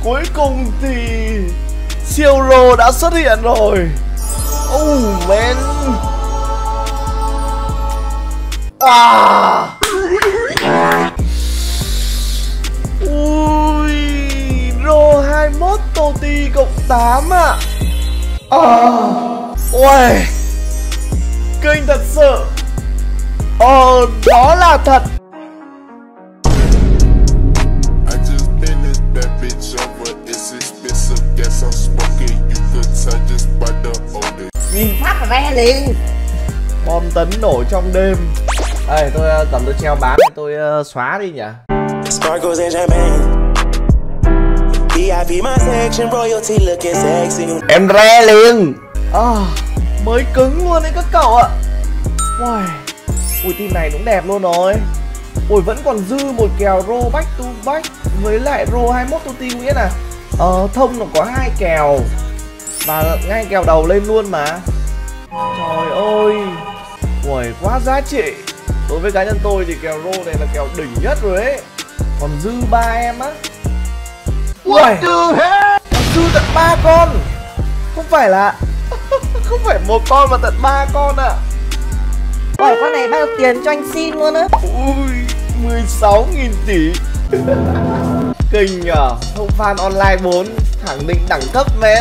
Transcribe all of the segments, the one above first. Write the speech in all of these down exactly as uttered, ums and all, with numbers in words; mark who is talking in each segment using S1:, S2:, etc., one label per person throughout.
S1: cuối cùng thì siêu rô đã xuất hiện rồi. Oh man. À. Ui, rô hai mươi mốt Toti cộng tám ạ. À. Ui, kinh thật sự. Ờ, đó là thật.
S2: Nhìn phát là re liền.
S1: Bom tấn nổ trong đêm. Ê, tôi uh, cầm tôi treo bán này, tôi uh, xóa đi nhỉ. Em re liền. À, mới cứng luôn đấy các cậu ạ. Wow. Ui, team này cũng đẹp luôn rồi. Ui, vẫn còn dư một kèo rô back to back với lại rô hai mươi mốt Toti, nghĩa là Ờ, thông nó có hai kèo và ngay kèo đầu lên luôn mà. Trời ơi. Ui, quá giá trị. Đối với cá nhân tôi thì kèo rô này là kèo đỉnh nhất rồi ấy. Còn dư ba em á. Ui, còn dư tận ba con. Không phải là không phải một con mà tận ba con ạ. À.
S2: Ôi, con này bao tiền cho anh xin luôn á.
S1: Ui, mười sáu nghìn tỷ. Kinh nhờ. Thông fan online bốn khẳng định đẳng cấp men.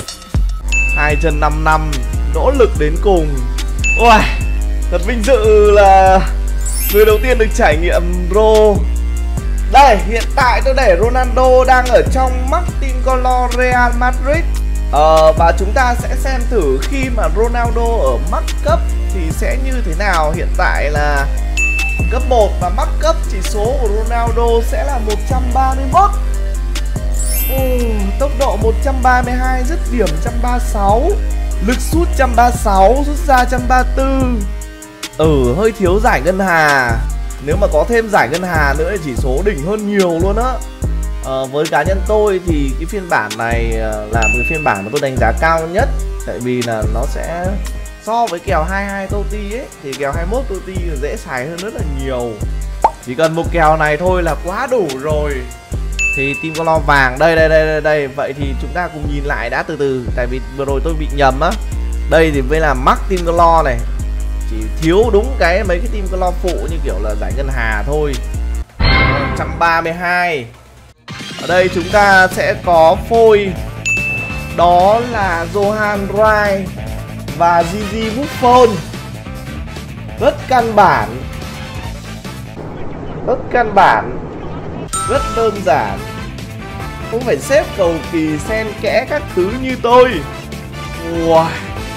S1: Hai chân năm năm, nỗ lực đến cùng. Ui, thật vinh dự là người đầu tiên được trải nghiệm rô. Đây, hiện tại tôi để Ronaldo đang ở trong Martin Color Real Madrid. Ờ, và chúng ta sẽ xem thử khi mà Ronaldo ở max cấp thì sẽ như thế nào. Hiện tại là cấp một và max cấp chỉ số của Ronaldo sẽ là một trăm ba mươi mốt. Ồ, tốc độ một trăm ba mươi hai, dứt điểm một trăm ba mươi sáu, lực sút một trăm ba mươi sáu, rút ra một trăm ba mươi tư. Ừ, hơi thiếu giải ngân hà. Nếu mà có thêm giải ngân hà nữa thì chỉ số đỉnh hơn nhiều luôn á. Ờ, với cá nhân tôi thì cái phiên bản này là một cái phiên bản mà tôi đánh giá cao nhất. Tại vì là nó sẽ so với kèo hai mươi hai Toti ấy thì kèo hai mươi mốt Toti dễ xài hơn rất là nhiều. Chỉ cần một kèo này thôi là quá đủ rồi. Thì team color vàng đây đây đây đây đây. Vậy thì chúng ta cùng nhìn lại đã từ từ. Tại vì vừa rồi tôi bị nhầm á. Đây thì mới là max team color này. Chỉ thiếu đúng cái mấy cái team color phụ như kiểu là giải ngân hà thôi. Một trăm ba mươi hai. Ở đây chúng ta sẽ có phôi. Đó là Johan Rai và Gigi Buffon. Rất căn bản. Rất căn bản. Rất đơn giản. Không phải xếp cầu kỳ xen kẽ các thứ như tôi. Wow.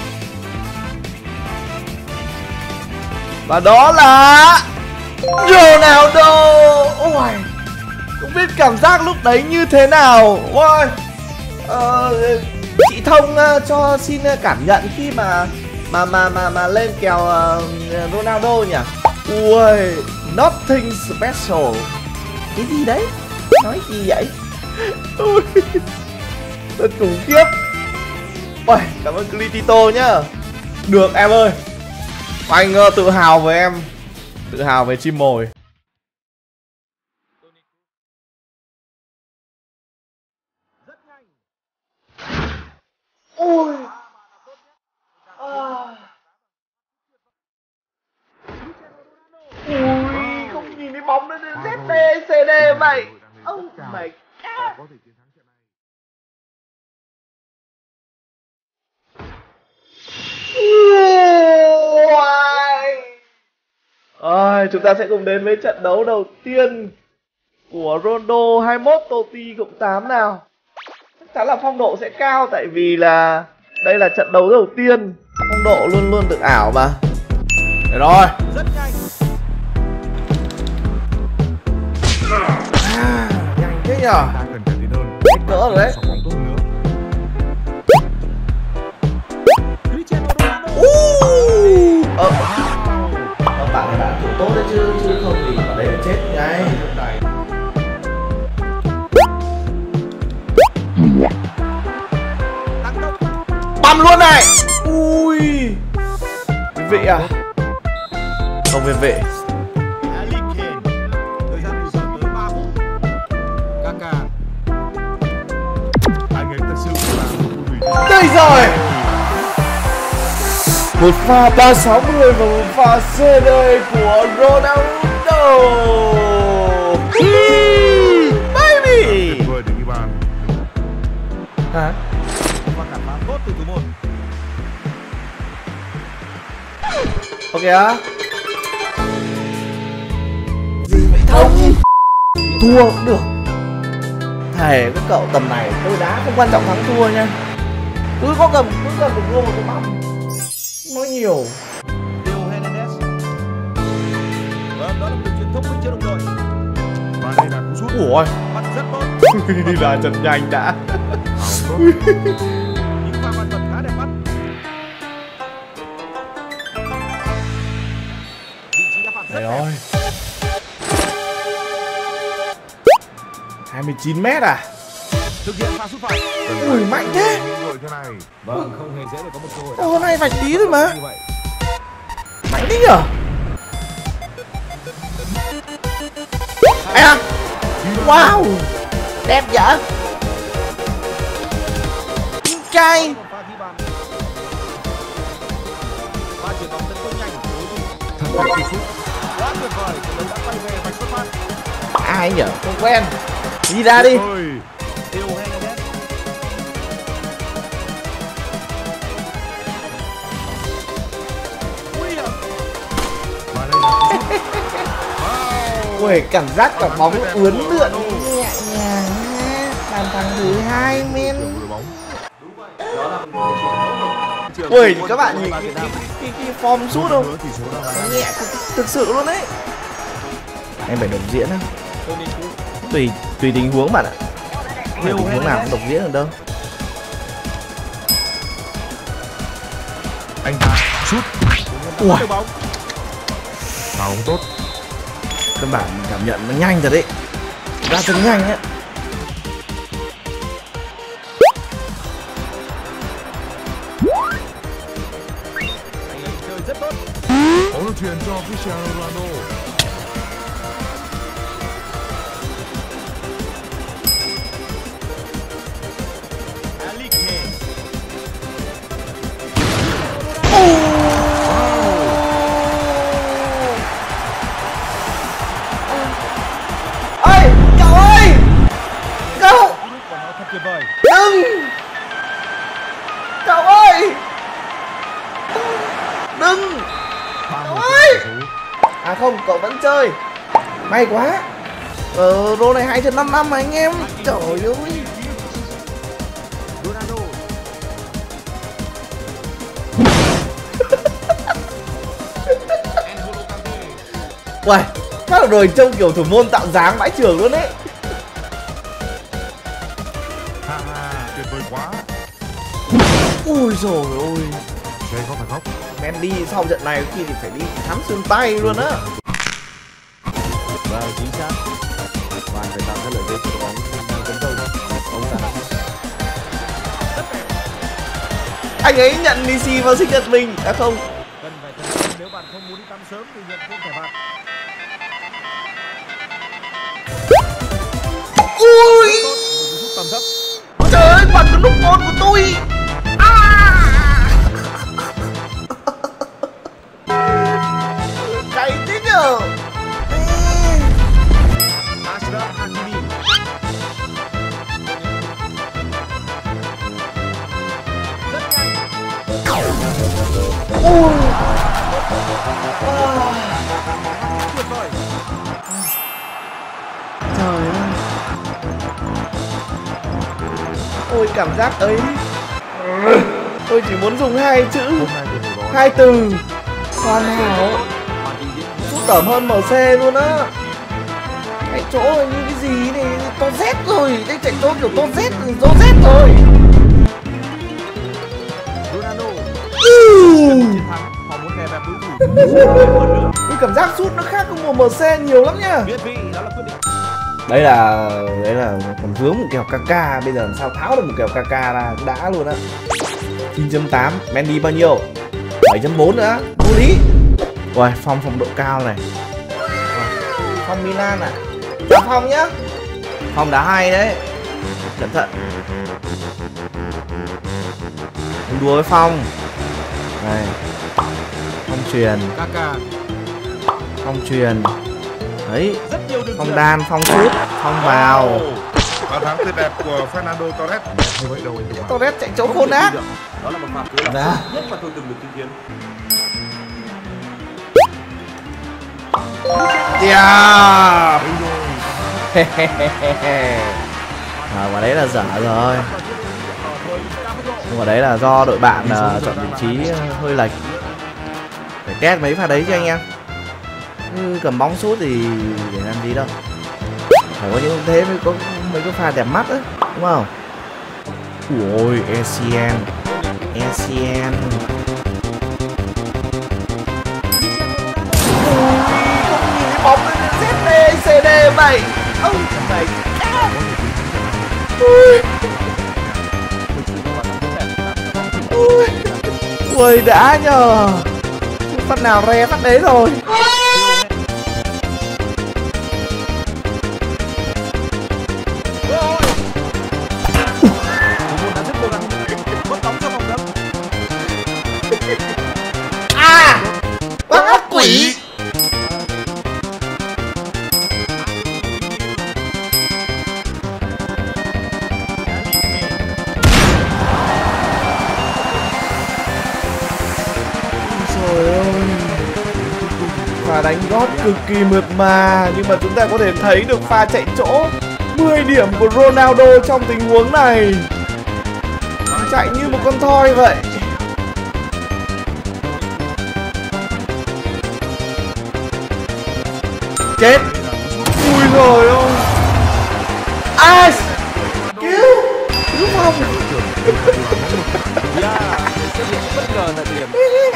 S1: Và đó là Ronaldo. Ôi, không biết cảm giác lúc đấy như thế nào. Ôi. Ờ, chị Thông uh, cho xin cảm nhận khi mà mà mà mà mà lên kèo uh, Ronaldo nhỉ. Ui, nothing special. Cái gì đấy? Nói gì vậy? Ui, thật khủng khiếp. Ôi, cảm ơn Clitito nhá. Được em ơi. Anh uh, tự hào với em. Tự hào về chim mồi. Ôi. À. Ui, không nhìn thấy bóng nữa, zét đê xê đê vậy. Oh my god. À, chúng ta sẽ cùng đến với trận đấu đầu tiên của Ronaldo hai mươi mốt Toti cộng tám nào. Chắc chắn là phong độ sẽ cao tại vì là đây là trận đấu đầu tiên. Phong độ luôn luôn được ảo mà. Để rồi. Rất nhanh. À, nhanh thế nhở. Cái cỡ rồi đấy. Uh, ờ, ờ, bạn bạn thủ tốt đấy chứ chứ không thì ở đây là chết ngay. Băm luôn này. Ui, viên vệ à? Không, viên vệ. Ôi giời, một pha ba sáu mươi và một pha xê đê của Ronaldo. Baby. Hả? Ok á. Gì vậy Thông? Thua cũng được. Thề các cậu tầm này tôi đá không quan trọng thắng thua nha. Cứ có cầm cứ cầm được gol một cái bóng. Nói nhiều. Ủa là trận nhanh đã. Đây rồi. hai mươi chín mét à?
S3: Thực hiện pha sút phạt.
S1: Ui mạnh thế.
S3: Vâng, không hề dễ để có một cơ hội.
S1: Ô, hôm nay vạch tí thôi mà. Mạnh đi nhở? À, wow, đẹp vậy. Trai.
S3: Pha chuyển bóng tấn công nhanh. Thật tuyệt sút. Quá tuyệt vời, trận đấu đã quay về vạch xuất phát.
S1: Ai nhở? Không quen. Đi ra đi.
S3: Theo Hernandez.
S1: Ui, cảm giác cả bóng uốn lượn nhẹ nhàng. Bàn thắng thứ hai men. Ui, các bạn nhìn cái, cái, cái, cái form sút không? Nó nhẹ thực, thực sự luôn đấy. Em phải đồng diễn á. Tùy tùy tình huống bạn ạ. Không phải tình huống nào cũng đồng diễn được đâu.
S3: Anh ta sút.
S1: Ui,
S3: bóng tốt.
S1: căn bản cảm nhận nó nhanh thật đấy. Ra chân nhanh ấy.
S3: Anh ấy chơi rất tốt. Bóng được truyền cho Cristiano Ronaldo.
S1: Ơi, cậu ơi! Cậu!
S3: Tuyệt vời.
S1: Đừng! Cậu ơi! Đừng! Cậu ơi! À không, cậu vẫn chơi. May quá. Ờ, rô này hai trên năm năm mà anh em. Trời ơi!
S3: Ronaldo.
S1: Uầy, chắc là rồi trông kiểu thủ môn tạo dáng bãi trường luôn đấy.
S3: Ha ha, tuyệt vời quá.
S1: Ui dồi ôi.
S3: Đây có phải khóc.
S1: Mendy sau trận này khi thì phải đi khám xương tay luôn á.
S3: Và chính xác. Và phải tạo ra lợi thế cho đội bóng đang tấn công. Ông ta
S1: Anh ấy nhận Messi vào sinh nhật mình. À không.
S3: cần phải tấn công nếu bạn không muốn đi tắm sớm thì nhận thêm thẻ phạt.
S1: Ui!
S3: Rút tầm thấp.
S1: Trời ơi, bật cái nút on của tôi. À! Cay thế nhở.
S3: Ashraf Hakimi. Rất nhanh.
S1: Ui!
S3: Tuyệt vời.
S1: Trời ơi. Ôi cảm giác ấy. Tôi chỉ muốn dùng hai chữ, hai từ. Hoàn hảo. Chút tởm hơn em xê luôn á. Cái chỗ này như cái gì này, to Z rồi. Đây chạy chỗ kiểu to Z, to Z rồi.
S3: Ronaldo.
S1: Ừm.
S3: Chiến thắng, họ muốn đè bẹp đối thủ.
S1: Tôi cảm giác sút nó khác với mùa em xê nhiều lắm nha.
S3: Biết vị, đó là quyết định.
S1: Đây là đấy là còn vướng một kèo ca ca, bây giờ làm sao tháo được một kèo ca ca ra đã luôn á. chín chấm tám, Mendy bao nhiêu? bảy chấm bốn nữa, vô lý. Rồi, Phong phòng độ cao này. Phong Milan à? Chào Phong nhá. Phong đá hay đấy. Cẩn thận. Đừng đùa với Phong. Này, Phong truyền,
S3: Kaka.
S1: Phong truyền. Đấy,
S3: Rất nhiều đường
S1: Phong
S3: truyền.
S1: đan, Phong sút, Phong vào.
S4: Bàn thắng tuyệt đẹp của Fernando Torres.
S3: Như vậy đâu anh Tùng ạ.
S1: Torres chạy chỗ
S3: Không
S1: khôn
S3: thể
S1: ác.
S3: tin được. Đó là một pha cưới
S1: Dạ.
S3: là nhất mà tôi từng được chứng kiến.
S1: Yeah. À, quả đấy là giả rồi. Nhưng mà đấy là do đội bạn uh, chọn vị trí uh, hơi lệch. Phải test mấy pha đấy chứ anh em. Như cầm bóng sút thì để làm gì đâu. Phải có những thế mới có mấy cái pha đẹp mắt ấy, đúng không? Ui, e xê en, e xê en. Bóng zét đê xê đê mày. Ông mày. Ui. Ui. Ui đã nhờ. Phát nào re phát đấy rồi. À, bác ác quỷ. Trời ơi, pha đánh gót cực kỳ mượt mà, nhưng mà chúng ta có thể thấy được pha chạy chỗ mười điểm của Ronaldo trong tình huống này. Chạy như một con thoi vậy. Chết. Ui rồi ôi. Ai cứu cứu Phong.
S3: Bất ngờ tại điểm.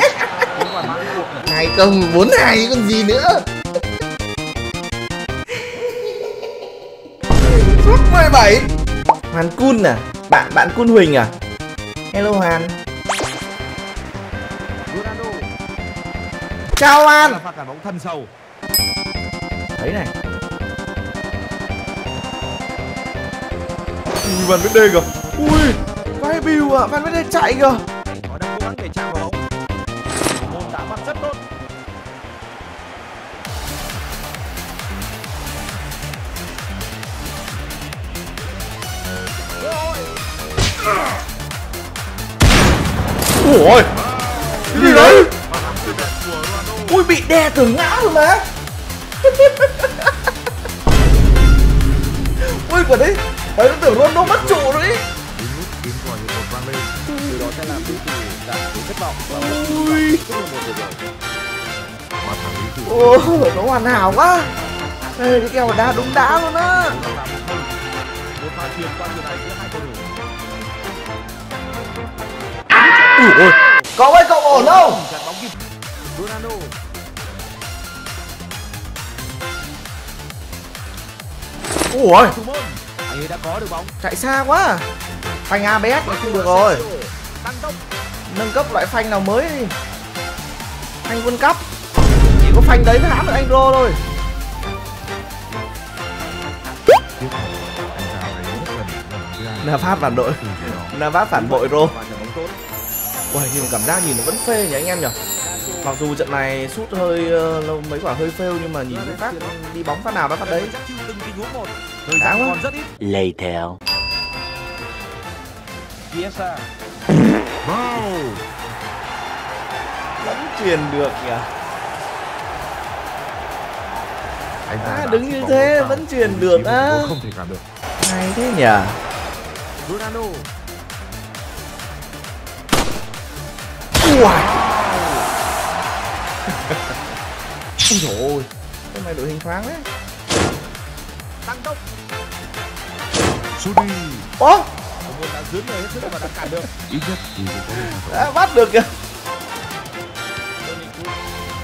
S1: Hai công bốn hai còn gì nữa. Suốt mười bảy. Hoàn Kun à? Bạn bạn Kun Huỳnh à? Hello Hoàn.
S3: Ronaldo.
S1: Chào An.
S3: Là pha cản bóng thân sâu.
S1: Đấy này. Ui, Van Vết Đê kìa. Ui, vai bìu à, Van Vết Đê chạy kìa.
S3: Họ đang cố gắng để chạm vào bóng. Môn đá bắt rất tốt.
S1: Ui, cái gì đấy? Ui, bị đè tưởng ngã rồi mà. Ui, quả đấy, đấy nó tưởng Ronaldo mất trụ rồi đấy.
S4: Tiếng còi hiệp một vang lên.
S3: Từ đó sẽ làm đối thủ cảm thấy thất vọng và
S1: Ui.
S3: một một điều rồi.
S4: Bàn thắng lý tưởng.
S1: Ôi, nó hoàn hảo quá. Ê, cái kèo đá đúng đá luôn á.
S3: Một pha chuyền qua người này giữa hai cầu thủ.
S1: Ui ôi, cậu ơi, cậu ổn không?
S3: Chặn bóng kịp. Ronaldo.
S1: Ui,
S3: Thủ môn. Anh ấy đã có được bóng.
S1: chạy xa quá. Phanh a bê ét là không được rồi.
S3: Tăng tốc.
S1: Nâng cấp loại phanh nào mới đi. Phanh World Cup. Chỉ có phanh đấy mới hãm được anh Rô thôi.
S4: Tiếp theo, anh ta phải rất gần gần thứ hai.
S1: Navas phản đội.
S4: Từ chỗ đó,
S1: Navas phản bội Rô.
S3: Và chặn bóng tốt.
S1: Ui, nhưng mà cảm giác nhìn nó vẫn phê nhỉ anh em nhỉ. Mặc dù trận này sút hơi uh, lâu mấy quả hơi fail, nhưng mà nhìn cái phát đi bóng phát nào đó phát đấy.
S3: Chắc chịu từng tình huống một. Thời
S1: Đáng
S3: gian
S1: quá.
S3: còn rất ít.
S5: Later.
S3: Chiesa.
S4: Wow.
S1: Vẫn truyền được nhỉ.
S4: Anh ta
S1: À,
S4: đã
S1: đứng
S4: chụp
S1: như
S4: bóng
S1: thế
S4: vào.
S1: vẫn truyền
S4: Vị
S1: được
S4: trí
S1: á.
S4: của không thể cản được.
S1: Hay thế nhỉ.
S3: Ronaldo.
S1: Ui. Ôi dồi ôi, cái này đội hình thoáng đấy.
S3: Tăng tốc.
S4: Sút đi.
S1: Ố,
S3: Thủ môn đã dướn người hết sức và đã cản được.
S4: Ít nhất thì cũng có một
S1: đã bắt được kìa.
S3: Toni Kroos.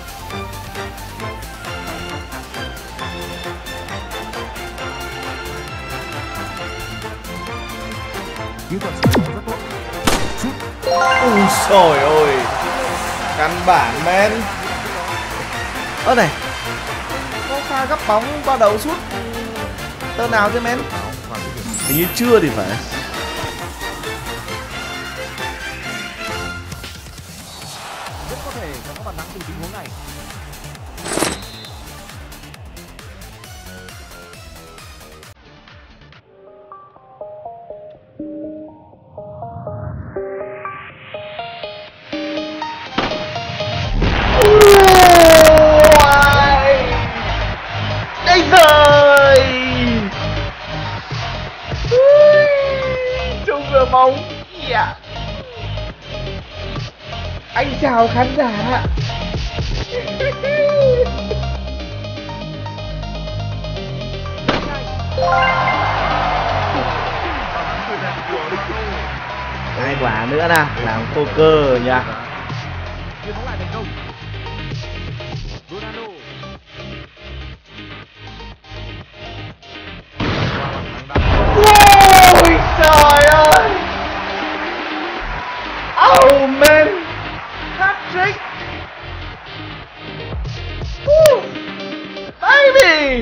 S4: kỹ thuật sút bóng rất tốt. Sút.
S1: Ui trời ơi, căn bản men. Ơ này, có pha gấp bóng qua đầu sút tơ nào chứ men?
S4: Áo và cái điểm
S1: Hình như chưa thì phải.
S3: từ tình huống này.
S1: Đây rồi. Trông vừa bóng. Yeah. Anh chào khán giả. Hai quả nữa nè, làm poker nha.
S3: Chuyền bóng lại thành công. Ronaldo.
S1: Ôi trời ơi. Oh man. Hat-trick. Woo. Baby.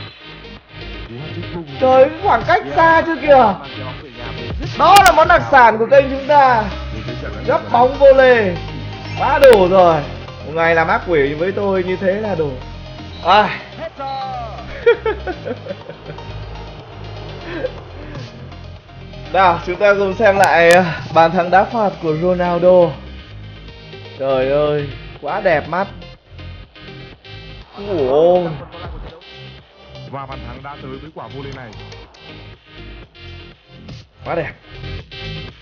S1: Trời, cái khoảng cách xa chưa kìa. Đó là món đặc sản của kênh chúng ta. Gấp bóng vô lê. Quá đủ rồi. Một ngày làm ác quỷ với tôi như thế là đủ. À. Nào, chúng ta cùng xem lại bàn thắng đá phạt của Ronaldo. Trời ơi, quá đẹp mắt. Ủa.
S4: Và bàn thắng đã tới với quả vô lê này.
S1: Quá đẹp.